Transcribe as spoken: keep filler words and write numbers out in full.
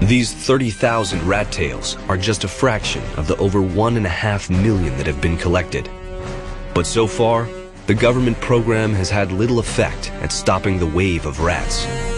These thirty thousand rat tails are just a fraction of the over one and a half million that have been collected. But so far, the government program has had little effect at stopping the wave of rats.